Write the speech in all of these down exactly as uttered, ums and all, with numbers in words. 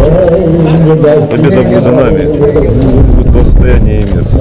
Победа будет за нами. Будет благосостояние и мир.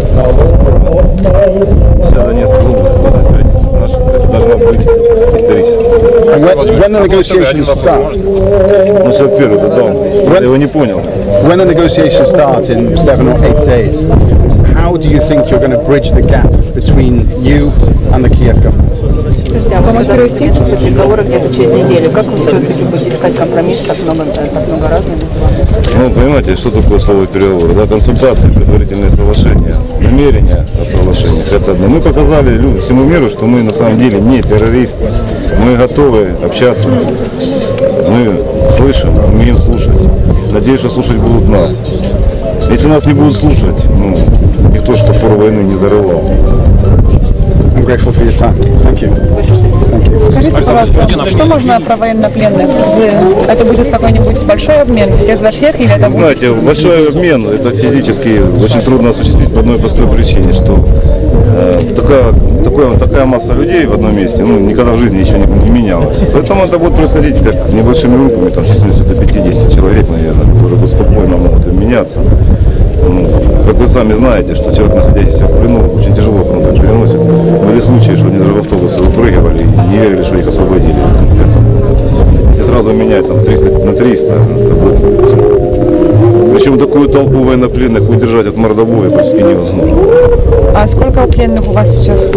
Вся Донецкая область будет опять наша. Это должно быть исторически. When the negotiations start, Ну, все первый задал. Я его не понял. when the negotiations start in seven or eight days, how do you think you're going to bridge the gap between you and the Kiev government? Подождите, а вы когда начнутся переговоры где-то через неделю, как вы все-таки будете искать компромисс, так много, так много раз не называете? Ну, понимаете, что такое слово переговоры? Да, консультации, предварительные соглашения, намерения о соглашениях. Это одно. Мы показали лю- всему миру, что мы на самом деле не террористы. Мы готовы общаться. Мы слышим, умеем слушать. Надеюсь, что слушать будут нас. Если нас не будут слушать, ну, никто же топор войны не зарывал. I'm grateful for your time. Thank you. Thank you. Скажите, пожалуйста, что можно про военнопленных? Вы, это будет какой-нибудь большой обмен всех за всех или это будет? Знаете, большой обмен, это физически очень трудно осуществить по одной простой причине, что э, такая, такое, такая масса людей в одном месте, ну, никогда в жизни еще не, не менялась. Поэтому это будет происходить как небольшими группами, там численностью до пятидесяти человек, наверное, которые будут спокойно могут меняться. Ну, как вы сами знаете, что человек, находящийся в плену, очень тяжело потом так переносит. Были случаи, что они даже в автобусы выпрыгивали и не верили, что их освободили. Поэтому, если сразу менять там, триста на триста, это будет... Причем такую толпу военнопленных удержать от мордобоя практически невозможно. А сколько пленных у вас сейчас?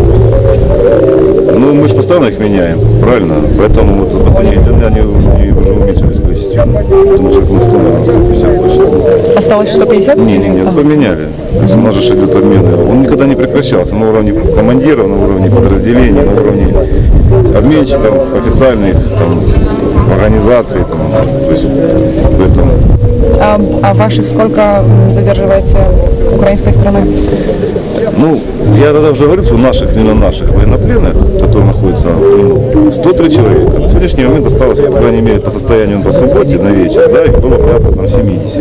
Ну, мы же постоянно их меняем, правильно? Поэтому вот в последние дни они, они уже уменьшились количеством. Потому что на сто, наверное, сто пятьдесят точно. Осталось сто пятьдесят? Не, не, не, поменяли. То есть у нас же идет обмен. Он никогда не прекращался. На уровне командиров, на уровне подразделений, на уровне обменщиков, официальных там, организаций. Там, то есть, поэтому... А, а ваших сколько задерживаете украинской страной? Ну, я тогда уже говорил, что наших, именно наших военнопленных, которые находятся в плену, сто три человека. На сегодняшний момент осталось, по крайней мере, по состоянию по субботе на вечер, да, их было порядка там семьдесят.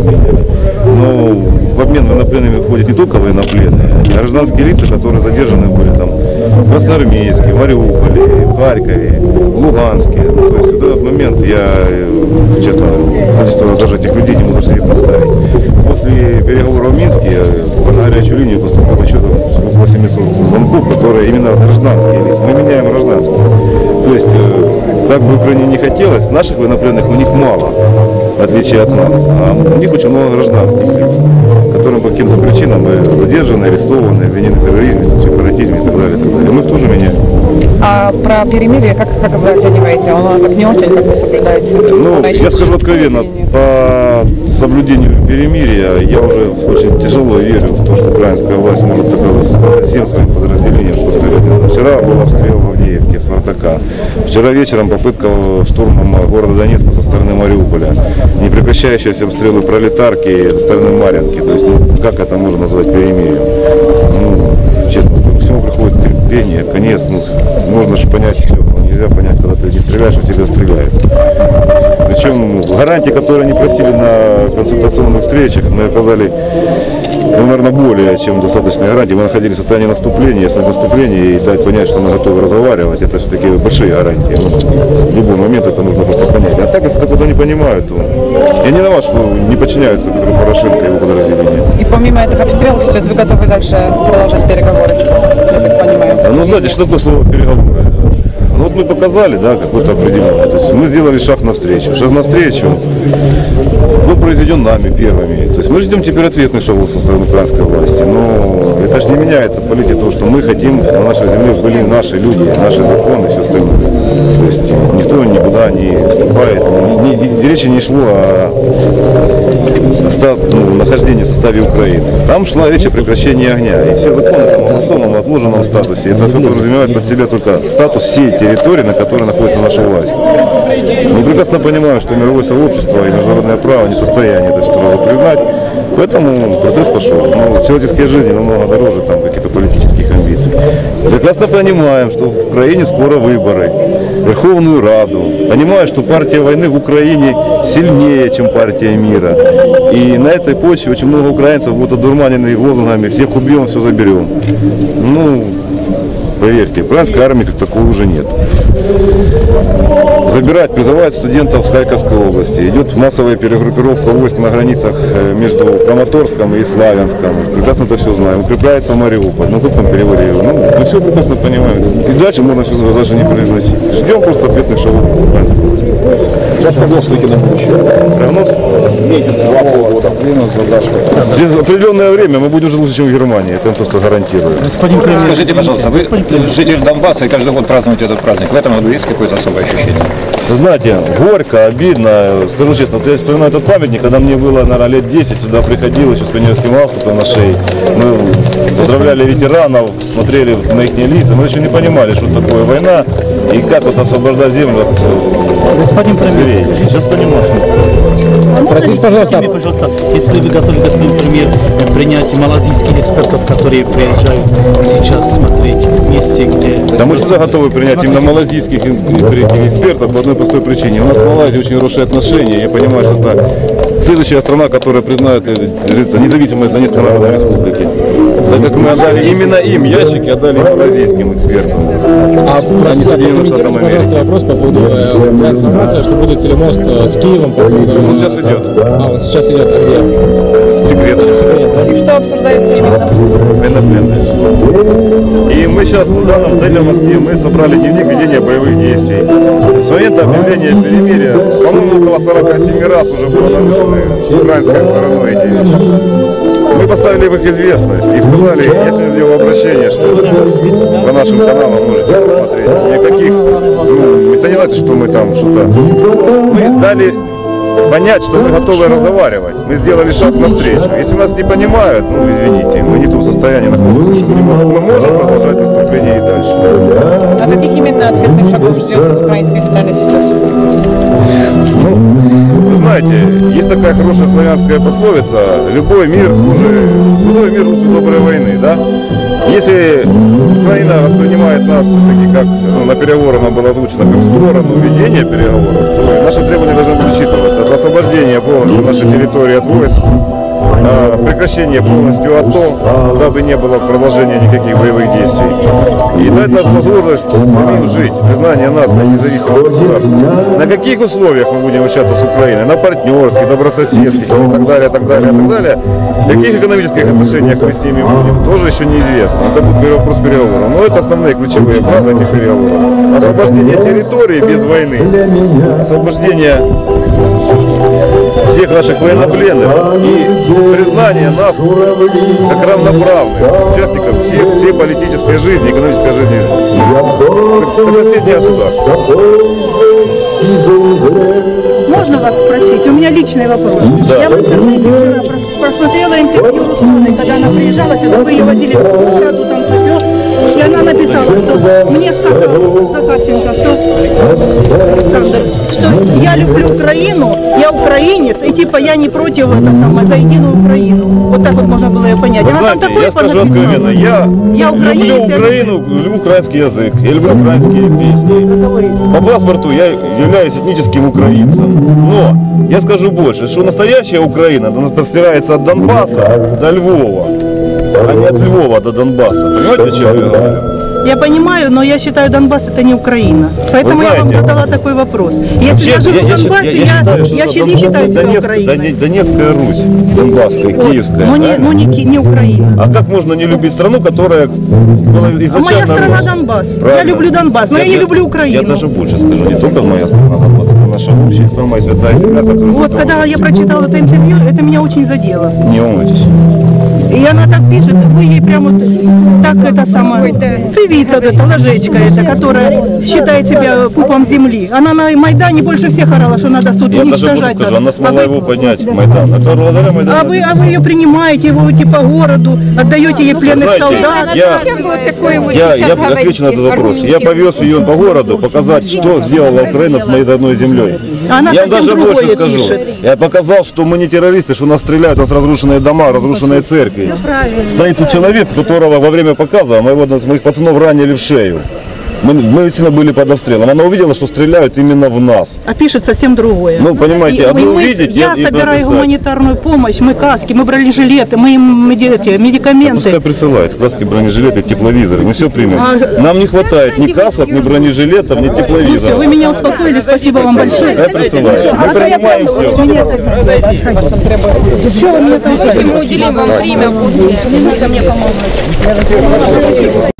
Но в обмен военнопленными входят не только военнопленные, а гражданские лица, которые задержаны были там в Красноармейске, в Мариуполе, в Харькове, в Луганске. То есть в этот момент я, честно, количество даже этих людей не могу себе представить. После переговоров в Минске на горячую линию поступило еще около семисот звонков, которые именно гражданские лица. Мы меняем гражданские. То есть, как бы Украине не хотелось, наших военнопленных у них мало, в отличие от нас. А у них очень много гражданских лиц, которым по каким-то причинам задержаны, арестованы, обвинены в терроризме, в сепаратизме и так далее. И так далее. Мы их тоже меняем. А про перемирие, как, как вы оцениваете? Оно так не очень, как вы соблюдаете? Ну, я скажу откровенно, по соблюдению перемирия я уже очень тяжело верю в то, что украинская власть может сказать всем своим подразделениям, что стрелять не надо. Вчера был обстрел в Авдеевке с Вартака. Вчера вечером попытка штурма города Донецка со стороны Мариуполя. Непрекращающиеся обстрелы Пролетарки со стороны Марьинки. То есть, ну, как это можно назвать перемирием? Ну, честно, ко всему приходит терпение, конец. Ну, можно же понять все, но нельзя понять, когда ты не стреляешь, а тебя стреляют. Причем гарантии, которые они просили на консультационных встречах, мы оказали, ну, наверное, более чем достаточные гарантии. Мы находились в состоянии наступления, если наступление и дать понять, что мы готовы разговаривать, это все-таки большие гарантии. Ну, в любой момент это нужно просто понять. А так, если такого не понимают, то я не виноват, что не подчиняются Порошенко и его подразделения. И помимо этих обстрелов сейчас вы готовы дальше продолжать переговоры, я так понимаю? Ну, знаете, что такое слово переговоры? Ну, вот мы показали, да, какой-то определенный. То есть мы сделали шаг навстречу. Шаг навстречу был произведен нами первыми. То есть мы ждем теперь ответных шагов со стороны украинской власти. Но это же не меняет политики того, что мы хотим, на нашей земле были наши люди, наши законы и все остальное. То есть никто никуда не вступает. Ни, ни, речи не шло о, о ну, нахождении в составе Украины. Там шла речь о прекращении огня. И все законы там, в особом отложенном статусе. Это подразумевает под себя только статус всей территории, на которой находится наша власть. Мы прекрасно понимаем, что мировое сообщество и международное право не в состоянии это все сразу признать. Поэтому процесс пошел. Но человеческие жизни намного дороже там каких-то политических амбиций. Прекрасно понимаем, что в Украине скоро выборы, Верховную Раду. Понимаю, что партия войны в Украине сильнее, чем партия мира. И на этой почве очень много украинцев будут одурманены лозунгами «всех убьем, все заберем». Ну, Поверьте, украинской армии как такой уже нет. Забирать, призывать студентов с Харьковской области. Идет массовая перегруппировка войск на границах между Краматорском и Славянском. Прекрасно это все знаем. Укрепляется Мариуполь. Ну, тут там переводили. Ну, мы все прекрасно понимаем. И дальше можно все даже не произносить. Ждем просто ответных шагов украинской области. Ваш прогноз выйти на будущее? Прогноз? Месяц, два, полгода. Минус задачка. Через определенное время мы будем жить лучше, чем в Германии. Это я просто гарантирую. Господин премьер, скажите, пожалуйста, вы житель Донбасса и каждый год празднуете этот праздник. В этом году есть какое-то особое ощущение? Вы знаете, горько, обидно. Скажу честно, вот я вспоминаю этот памятник, когда мне было, наверное, лет десять, сюда приходил еще с пионерским галстуком на шее. Мы поздравляли ветеранов, смотрели на их лица. Мы еще не понимали, что такое война и как вот освобождать землю от Господин премьер, зверей. Сейчас понимаю. Простите, пожалуйста. пожалуйста, если вы готовы, господин премьер, принять малазийских экспертов, которые приезжают сейчас смотреть месте, где... Да мы всегда готовы принять именно малазийских экспертов по одной простой причине. У нас с Малайзией очень хорошие отношения. Я понимаю, что это следующая страна, которая признает независимость Донецкой Народной Республики. Так как мы отдали именно им ящики, отдали малазийским экспертам, а не Соединенным Штатам Америки. Вопрос по поводу э, информации, что будет телемост э, с Киевом. По поводу, Он сейчас идет. А, он сейчас идет, а где? Секрет. И что обсуждается именно? Военнопленные. И мы сейчас в данном отеле в Москве мы собрали дневник ведения боевых действий. С момента объявления перемирия, по-моему, около сорока семи раз уже было нарушены украинской стороной эти вещи. Мы поставили в их известность и сказали, я сегодня сделал обращение, что по нашим каналам можете посмотреть. Никаких, ну, это не значит, что мы там что-то... Мы дали понять, что мы готовы разговаривать. Мы сделали шаг навстречу. Если нас не понимают, ну извините, мы не в том состоянии находимся, что мы, мы можем продолжать преступление и дальше. А каких именно ответных шагов ждете с украинской стороны сейчас? Ну, вы знаете, есть такая хорошая славянская пословица: любой мир хуже, любой мир лучше доброй войны, да? Если Украина воспринимает нас все-таки как, ну, на переговоры нам было озвучено, как сторону ведения переговоров, то наши требования должны будут учитываться. Это освобождение полностью нашей территории от войск, прекращение полностью АТО, дабы не было продолжения никаких боевых действий. И дать нам возможность самим жить, признание нас как независимого государства. На каких условиях мы будем общаться с Украиной? На партнерских, добрососедских и так далее, так далее, так далее. В каких экономических отношениях мы с ними будем, тоже еще неизвестно. Это будет вопрос переговоров. Но это основные ключевые фразы этих переговоров. Освобождение территории без войны, освобождение всех наших военнопленных и признание нас как равноправных участников всей, всей политической жизни, экономической жизни, как, как соседнее государство. Можно вас спросить? У меня личный вопрос. Да. Я в интернете вчера прос- просмотрела интервью Русланы, когда она приезжала сюда, вы ее возили в городу, там все. И она написала, что мне сказал Захарченко, что Александр, что я люблю Украину, я украинец, и типа я не против это самое, за единую Украину. Вот так вот можно было ее понять. Вы Она знаете, там такое я скажу понаписала. откровенно, я, Я украинец, люблю я Украину, люблю украинский язык, я люблю украинские песни. По паспорту я являюсь этническим украинцем. Но я скажу больше, что настоящая Украина она простирается от Донбасса до Львова, а не от Львова до Донбасса. Понимаете, о чем я говорю? Я понимаю, но я считаю, Донбасс это не Украина. Поэтому Вы я вам знаете, задала такой вопрос. Если Вообще, я живу в счит- Донбассе, я, считаю, я, что не считаю себя Донецк- Украиной. Доне- Донецкая Русь, Донбасская, Киевская. Но не, правильно? но не, Ки- не Украина. А как можно не любить страну, которая была А изначально моя страна Русь? Донбасс. Я Правильно. люблю Донбасс, но я, не люблю Украину. Я даже больше скажу, не только моя страна Донбасс, это наша общая, самая святая земля, которую Вот, только когда можно я прочитала это интервью, это меня очень задело. Не волнуйтесь. И она так пишет, вы ей прямо вот так это самое, певица вот эта, ложечка эта, которая считает себя пупом земли. Она на Майдане больше всех орала, что надо тут Я даже больше уничтожать. скажу, нас. она А смогла вы- его поднять, Майдан. Это благодаря Майдану. А вы, а вы ее принимаете, вы идете по городу, отдаете ей пленных Знаете, солдат. я, я, я отвечу на этот вопрос. Я повез ее по городу показать, что сделала Украина с майданной землей. Она Я совсем даже другое больше скажу. пишет. Я показал, что мы не террористы, что нас стреляют, у нас разрушенные дома, разрушенные церкви. Стоит тут человек, которого во время показа мы его, моих пацанов ранили в шею. Мы, мы ведь всегда были под обстрелом. Она увидела, что стреляют именно в нас. А пишет совсем другое. Ну, понимаете, И одно мы- увидеть я и- и собираю прописать. гуманитарную помощь, мы каски, мы бронежилеты, мы им эти, медикаменты. Пускай присылают каски, бронежилеты, тепловизоры. Мы все примем. А- Нам не хватает ни касок, ни бронежилетов, ни Все, вы тепловизоров. меня успокоили, спасибо вам большое. Я присылаю. Мы А то я принимаем пойду, все. меня Что вы мне там? Мы уделим вам время после.